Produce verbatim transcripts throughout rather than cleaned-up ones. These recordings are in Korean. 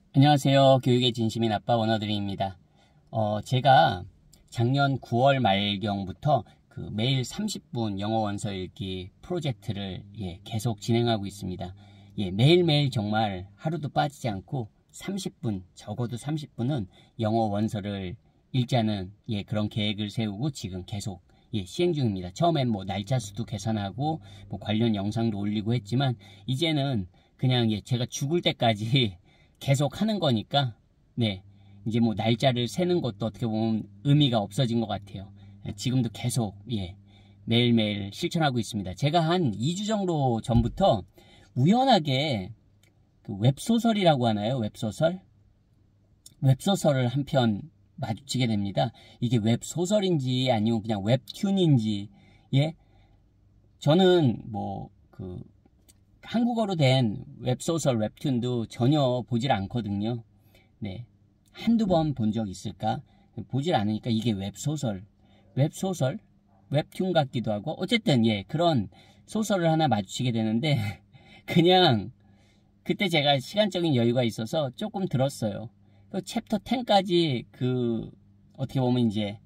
안녕하세요. 교육의 진심인 아빠 원어드림입니다. 어, 제가 작년 구월 말경부터 그 매일 삼십 분 영어 원서 읽기 프로젝트를 예, 계속 진행하고 있습니다. 예, 매일매일 정말 하루도 빠지지 않고 삼십 분, 적어도 삼십 분은 영어 원서를 읽자는 예, 그런 계획을 세우고 지금 계속 예, 시행 중입니다. 처음엔 뭐 날짜 수도 계산하고 뭐 관련 영상도 올리고 했지만 이제는 그냥 예, 제가 죽을 때까지 계속 하는 거니까 네 이제 뭐 날짜를 세는 것도 어떻게 보면 의미가 없어진 것 같아요. 지금도 계속 예 매일매일 실천하고 있습니다. 제가 한 이 주 정도 전부터 우연하게 그 웹소설이라고 하나요? 웹소설? 웹소설을 한 편 마주치게 됩니다. 이게 웹소설인지 아니면 그냥 웹툰인지 예 저는 뭐 그 한국어로 된 웹소설, 웹툰도 전혀 보질 않거든요. 네. 한두 번 본 적 있을까? 보질 않으니까 이게 웹소설, 웹소설? 웹툰 같기도 하고, 어쨌든, 예, 그런 소설을 하나 마주치게 되는데, 그냥, 그때 제가 시간적인 여유가 있어서 조금 들었어요. 그 챕터 텐까지 그, 어떻게 보면 이제,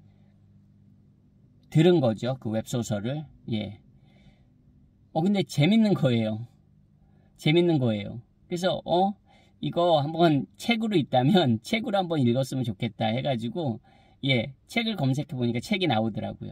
들은 거죠. 그 웹소설을. 예. 어, 근데 재밌는 거예요. 재밌는 거예요. 그래서 어 이거 한번 책으로 있다면 책으로 한번 읽었으면 좋겠다 해가지고 예 책을 검색해 보니까 책이 나오더라고요.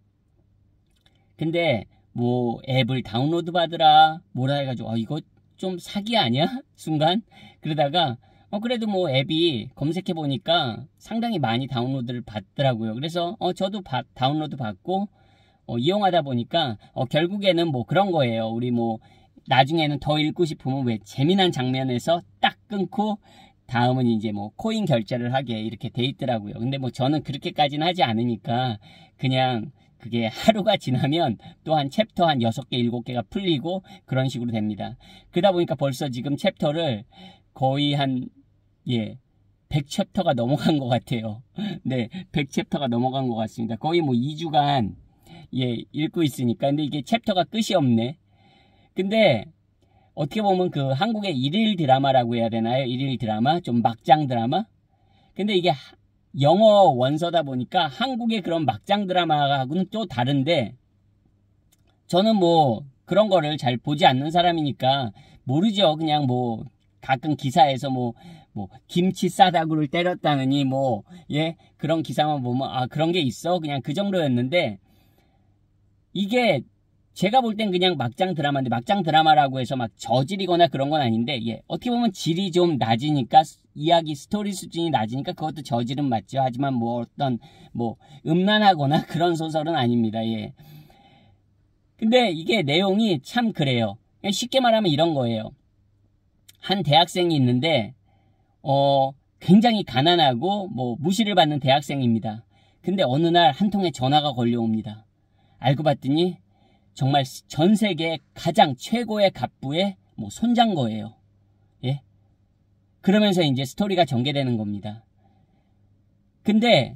근데 뭐 앱을 다운로드 받으라 뭐라 해가지고 어 이거 좀 사기 아니야? 순간 그러다가 어 그래도 뭐 앱이 검색해 보니까 상당히 많이 다운로드를 받더라고요. 그래서 어 저도 바, 다운로드 받고 어, 이용하다 보니까 어, 결국에는 뭐 그런 거예요. 우리 뭐 나중에는 더 읽고 싶으면 왜 재미난 장면에서 딱 끊고 다음은 이제 뭐 코인 결제를 하게 이렇게 돼 있더라고요. 근데 뭐 저는 그렇게까지는 하지 않으니까 그냥 그게 하루가 지나면 또 한 챕터 한 여섯 개, 일곱 개가 풀리고 그런 식으로 됩니다. 그러다 보니까 벌써 지금 챕터를 거의 한 예, 백 챕터가 넘어간 것 같아요. 네, 백 챕터가 넘어간 것 같습니다. 거의 뭐 이 주간 예, 읽고 있으니까. 근데 이게 챕터가 끝이 없네. 근데 어떻게 보면 그 한국의 일일 드라마라고 해야 되나요? 일일 드라마? 좀 막장 드라마? 근데 이게 영어 원서다 보니까 한국의 그런 막장 드라마하고는 또 다른데 저는 뭐 그런 거를 잘 보지 않는 사람이니까 모르죠. 그냥 뭐 가끔 기사에서 뭐 뭐 김치 싸다구를 때렸다느니 뭐 예 그런 기사만 보면 아 그런 게 있어? 그냥 그 정도였는데 이게 제가 볼 땐 그냥 막장 드라마인데 막장 드라마라고 해서 막 저질이거나 그런 건 아닌데 예 어떻게 보면 질이 좀 낮으니까 이야기 스토리 수준이 낮으니까 그것도 저질은 맞죠. 하지만 뭐 어떤 뭐 음란하거나 그런 소설은 아닙니다. 예. 근데 이게 내용이 참 그래요. 쉽게 말하면 이런 거예요. 한 대학생이 있는데 어 굉장히 가난하고 뭐 무시를 받는 대학생입니다. 근데 어느 날 한 통의 전화가 걸려옵니다. 알고 봤더니 정말 전 세계 가장 최고의 갑부의 뭐 손장거예요. 예? 그러면서 이제 스토리가 전개되는 겁니다. 근데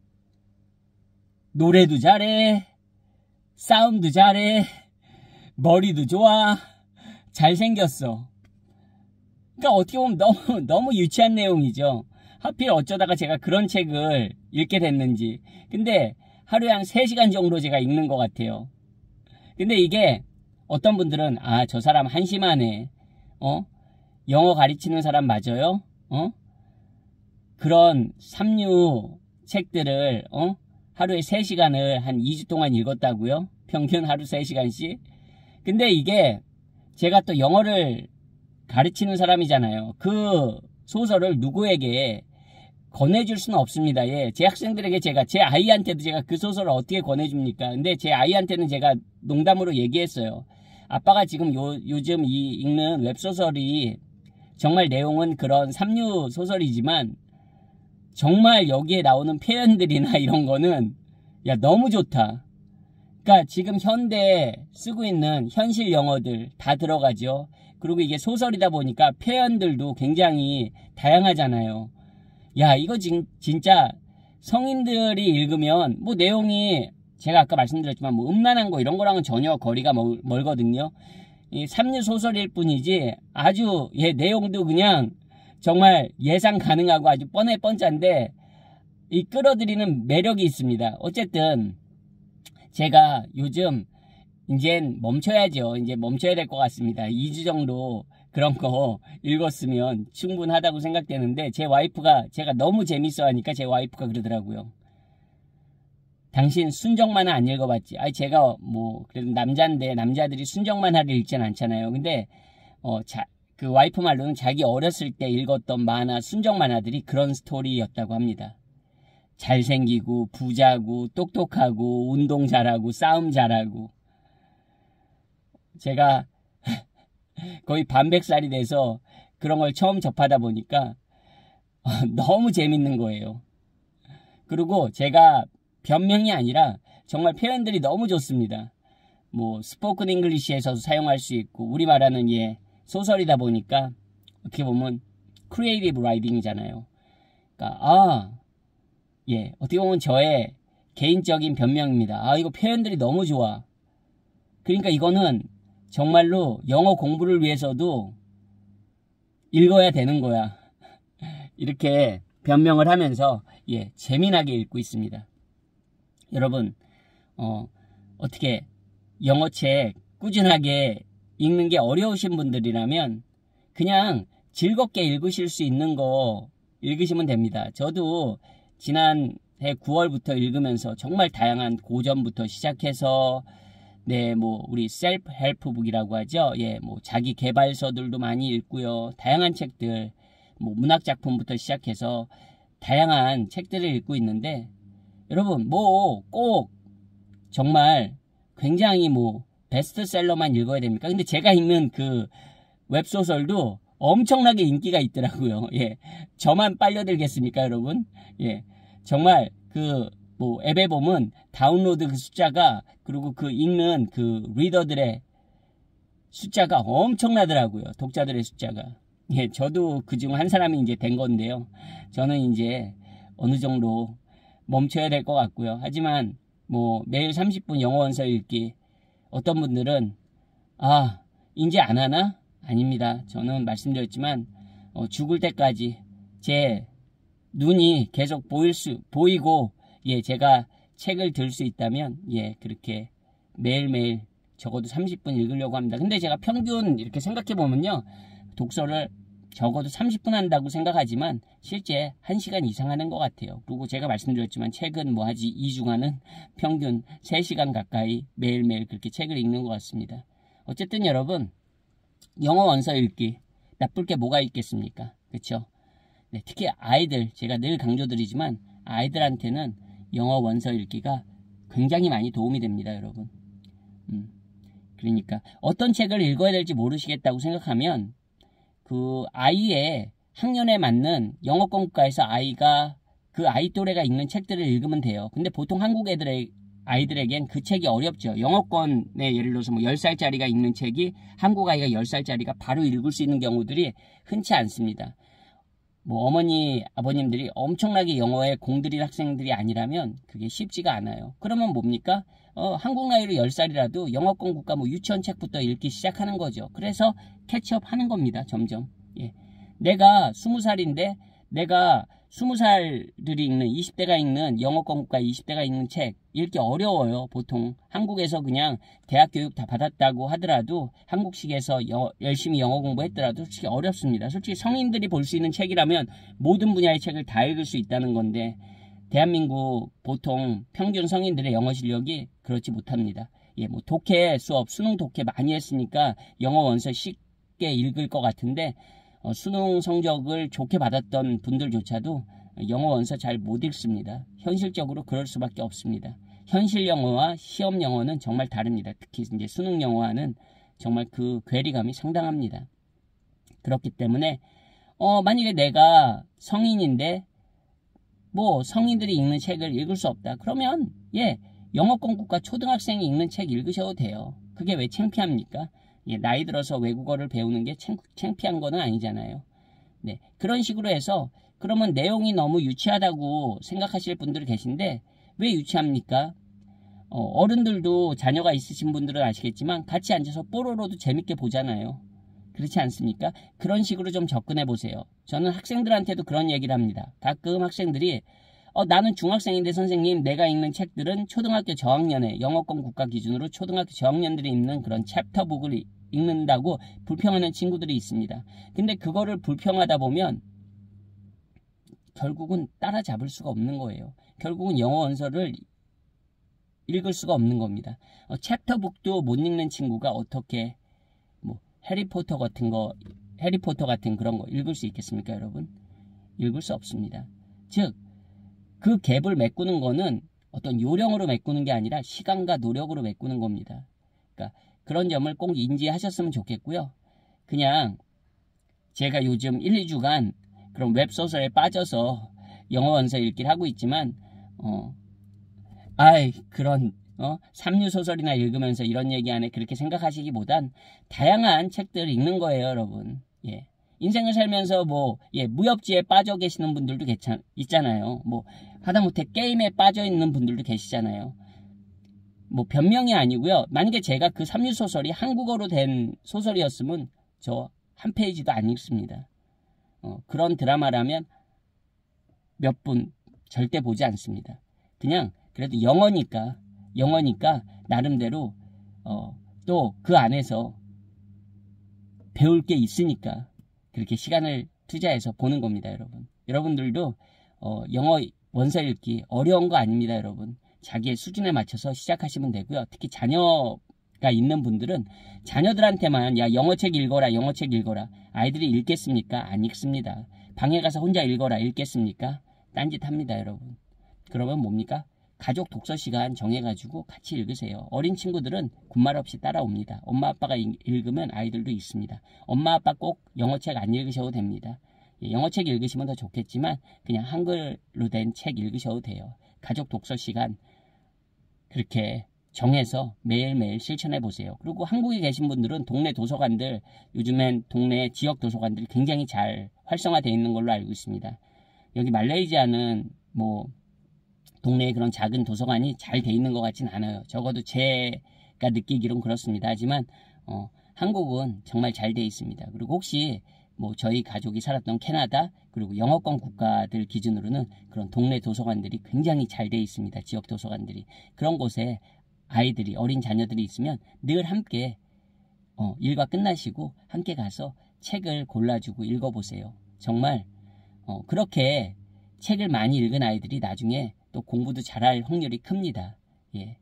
노래도 잘해, 싸움도 잘해, 머리도 좋아, 잘생겼어. 그러니까 어떻게 보면 너무 너무 유치한 내용이죠. 하필 어쩌다가 제가 그런 책을 읽게 됐는지. 근데 하루에 한 세 시간 정도 제가 읽는 것 같아요. 근데 이게 어떤 분들은 아, 저 사람 한심하네. 어? 영어 가르치는 사람 맞아요? 어? 그런 삼류 책들을 어? 하루에 세 시간을 한 이 주 동안 읽었다고요? 평균 하루 세 시간씩? 근데 이게 제가 또 영어를 가르치는 사람이잖아요. 그 소설을 누구에게 권해줄 수는 없습니다. 예, 제 학생들에게 제가, 제 아이한테도 제가 그 소설을 어떻게 권해줍니까? 근데 제 아이한테는 제가 농담으로 얘기했어요. 아빠가 지금 요, 요즘 이 읽는 웹소설이 정말 내용은 그런 삼류 소설이지만 정말 여기에 나오는 표현들이나 이런 거는 야, 너무 좋다. 그러니까 지금 현대에 쓰고 있는 현실 영어들 다 들어가죠. 그리고 이게 소설이다 보니까 표현들도 굉장히 다양하잖아요. 야, 이거 진, 진짜 성인들이 읽으면 뭐 내용이 제가 아까 말씀드렸지만 뭐 음란한 거 이런 거랑은 전혀 거리가 멀, 멀거든요. 이 삼류 소설일 뿐이지 아주 예 내용도 그냥 정말 예상 가능하고 아주 뻔해 뻔짠데 이 끌어들이는 매력이 있습니다. 어쨌든 제가 요즘 이젠 멈춰야죠. 이제 멈춰야 될 것 같습니다. 이 주 정도 그런 거 읽었으면 충분하다고 생각되는데 제 와이프가 제가 너무 재밌어 하니까 제 와이프가 그러더라고요. 당신 순정 만화 안 읽어봤지? 아니 제가 뭐 그래도 남자인데 남자들이 순정 만화를 읽진 않잖아요. 근데 어, 자, 그 와이프 말로는 자기 어렸을 때 읽었던 만화 순정 만화들이 그런 스토리였다고 합니다. 잘생기고 부자고 똑똑하고 운동 잘하고 싸움 잘하고 제가 거의 반백살이 돼서 그런 걸 처음 접하다 보니까 너무 재밌는 거예요. 그리고 제가 변명이 아니라 정말 표현들이 너무 좋습니다. 뭐 스포큰 잉글리시에서도 사용할 수 있고 우리말하는 예 소설이다 보니까 어떻게 보면 크리에이티브 라이팅이잖아요. 그러니까 아 예, 어떻게 보면 저의 개인적인 변명입니다. 아, 이거 표현들이 너무 좋아. 그러니까 이거는 정말로 영어 공부를 위해서도 읽어야 되는 거야. 이렇게 변명을 하면서 예, 재미나게 읽고 있습니다. 여러분, 어, 어떻게 영어책 꾸준하게 읽는 게 어려우신 분들이라면 그냥 즐겁게 읽으실 수 있는 거 읽으시면 됩니다. 저도 지난해 구월부터 읽으면서 정말 다양한 고전부터 시작해서 네, 뭐 우리 셀프 헬프북이라고 하죠. 예, 뭐 자기 개발서들도 많이 읽고요. 다양한 책들, 뭐 문학 작품부터 시작해서 다양한 책들을 읽고 있는데 여러분 뭐 꼭 정말 굉장히 뭐 베스트셀러만 읽어야 됩니까? 근데 제가 읽는 그 웹소설도 엄청나게 인기가 있더라고요. 예. 저만 빨려들겠습니까, 여러분? 예. 정말 그 뭐 앱에 보면 다운로드 그 숫자가 그리고 그 읽는 그 리더들의 숫자가 엄청나더라고요. 독자들의 숫자가. 예, 저도 그중 한 사람이 이제 된 건데요. 저는 이제 어느 정도 멈춰야 될 것 같고요. 하지만 뭐 매일 삼십 분 영어 원서 읽기 어떤 분들은 아, 이제 안 하나? 아닙니다. 저는 말씀드렸지만 어, 죽을 때까지 제 눈이 계속 보일 수 보이고 예, 제가 책을 들 수 있다면 예, 그렇게 매일매일 적어도 삼십 분 읽으려고 합니다. 근데 제가 평균 이렇게 생각해 보면요. 독서를 적어도 삼십 분 한다고 생각하지만 실제 한 시간 이상 하는 것 같아요. 그리고 제가 말씀드렸지만 책은 뭐 하지 이 주간은 평균 세 시간 가까이 매일매일 그렇게 책을 읽는 것 같습니다. 어쨌든 여러분 영어 원서 읽기 나쁠 게 뭐가 있겠습니까? 그렇죠? 네, 특히 아이들 제가 늘 강조드리지만 아이들한테는 영어 원서 읽기가 굉장히 많이 도움이 됩니다, 여러분. 음, 그러니까 어떤 책을 읽어야 될지 모르시겠다고 생각하면 그 아이의 학년에 맞는 영어 공부과에서 아이가 그 아이 또래가 읽는 책들을 읽으면 돼요. 근데 보통 한국 애들의 아이들에겐 그 책이 어렵죠. 영어권에 예를 들어서 뭐 열 살짜리가 읽는 책이 한국 아이가 열 살짜리가 바로 읽을 수 있는 경우들이 흔치 않습니다. 뭐 어머니 아버님들이 엄청나게 영어에 공들인 학생들이 아니라면 그게 쉽지가 않아요. 그러면 뭡니까? 어, 한국 나이로 열 살이라도 영어권 국가 뭐 유치원 책부터 읽기 시작하는 거죠. 그래서 캐치업 하는 겁니다. 점점. 예. 내가 스무 살인데 내가 스무 살들이 읽는 이십 대가 읽는 영어권 국가 이십 대가 읽는 책 읽기 어려워요. 보통 한국에서 그냥 대학 교육 다 받았다고 하더라도 한국식에서 여, 열심히 영어 공부했더라도 솔직히 어렵습니다. 솔직히 성인들이 볼 수 있는 책이라면 모든 분야의 책을 다 읽을 수 있다는 건데 대한민국 보통 평균 성인들의 영어 실력이 그렇지 못합니다. 예, 뭐 독해 수업, 수능 독해 많이 했으니까 영어 원서 쉽게 읽을 것 같은데 어, 수능 성적을 좋게 받았던 분들조차도 영어 원서 잘 못 읽습니다. 현실적으로 그럴 수밖에 없습니다. 현실 영어와 시험 영어는 정말 다릅니다. 특히 이제 수능 영어와는 정말 그 괴리감이 상당합니다. 그렇기 때문에 어, 만약에 내가 성인인데 뭐 성인들이 읽는 책을 읽을 수 없다. 그러면 예, 영어권 국가 초등학생이 읽는 책 읽으셔도 돼요. 그게 왜 창피합니까? 예, 나이 들어서 외국어를 배우는 게 창, 창피한 거는 아니잖아요. 네, 그런 식으로 해서 그러면 내용이 너무 유치하다고 생각하실 분들이 계신데 왜 유치합니까? 어, 어른들도 자녀가 있으신 분들은 아시겠지만 같이 앉아서 뽀로로도 재밌게 보잖아요. 그렇지 않습니까? 그런 식으로 좀 접근해 보세요. 저는 학생들한테도 그런 얘기를 합니다. 가끔 학생들이 어, 나는 중학생인데 선생님 내가 읽는 책들은 초등학교 저학년에 영어권 국가 기준으로 초등학교 저학년들이 읽는 그런 챕터북을 읽는다고 불평하는 친구들이 있습니다. 근데 그거를 불평하다 보면 결국은 따라잡을 수가 없는 거예요. 결국은 영어 원서를 읽을 수가 없는 겁니다. 어, 챕터북도 못 읽는 친구가 어떻게 뭐 해리포터 같은 거 해리포터 같은 그런 거 읽을 수 있겠습니까, 여러분? 읽을 수 없습니다. 즉, 그 갭을 메꾸는 거는 어떤 요령으로 메꾸는 게 아니라 시간과 노력으로 메꾸는 겁니다. 그러니까 그런 점을 꼭 인지하셨으면 좋겠고요. 그냥 제가 요즘 일, 이 주간 그런 웹소설에 빠져서 영어 원서 읽기를 하고 있지만 어, 아이 그런 어, 삼류 소설이나 읽으면서 이런 얘기 안에 그렇게 생각하시기보단 다양한 책들을 읽는 거예요, 여러분. 예. 인생을 살면서 뭐 예, 무협지에 빠져 계시는 분들도 괜찮, 있잖아요. 뭐 하다못해 게임에 빠져 있는 분들도 계시잖아요. 뭐 변명이 아니고요. 만약에 제가 그 삼류 소설이 한국어로 된 소설이었으면 저 한 페이지도 안 읽습니다. 어, 그런 드라마라면 몇 분 절대 보지 않습니다. 그냥 그래도 영어니까 영어니까 나름대로 어, 또 그 안에서 배울 게 있으니까 그렇게 시간을 투자해서 보는 겁니다, 여러분. 여러분들도 어, 영어 원서 읽기 어려운 거 아닙니다, 여러분. 자기의 수준에 맞춰서 시작하시면 되고요. 특히 자녀가 있는 분들은 자녀들한테만 야 영어책 읽어라, 영어책 읽어라. 아이들이 읽겠습니까? 안 읽습니다. 방에 가서 혼자 읽어라, 읽겠습니까? 딴짓합니다, 여러분. 그러면 뭡니까? 가족 독서 시간 정해가지고 같이 읽으세요. 어린 친구들은 군말 없이 따라옵니다. 엄마 아빠가 읽으면 아이들도 있습니다. 엄마 아빠 꼭 영어책 안 읽으셔도 됩니다. 영어책 읽으시면 더 좋겠지만 그냥 한글로 된 책 읽으셔도 돼요. 가족 독서 시간 그렇게 정해서 매일매일 실천해 보세요. 그리고 한국에 계신 분들은 동네 도서관들 요즘엔 동네 지역 도서관들이 굉장히 잘 활성화되어 있는 걸로 알고 있습니다. 여기 말레이시아는 뭐 동네에 그런 작은 도서관이 잘 돼 있는 것 같진 않아요. 적어도 제가 느끼기론 그렇습니다. 하지만 어, 한국은 정말 잘 돼 있습니다. 그리고 혹시 뭐 저희 가족이 살았던 캐나다 그리고 영어권 국가들 기준으로는 그런 동네 도서관들이 굉장히 잘 돼 있습니다. 지역 도서관들이. 그런 곳에 아이들이 어린 자녀들이 있으면 늘 함께 어, 일과 끝나시고 함께 가서 책을 골라주고 읽어보세요. 정말 어, 그렇게 책을 많이 읽은 아이들이 나중에 또 공부도 잘할 확률이 큽니다. 예.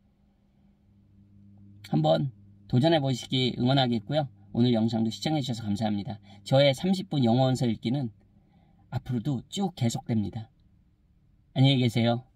한번 도전해 보시기 응원하겠고요. 오늘 영상도 시청해 주셔서 감사합니다. 저의 삼십 분 영어 원서 읽기는 앞으로도 쭉 계속됩니다. 안녕히 계세요.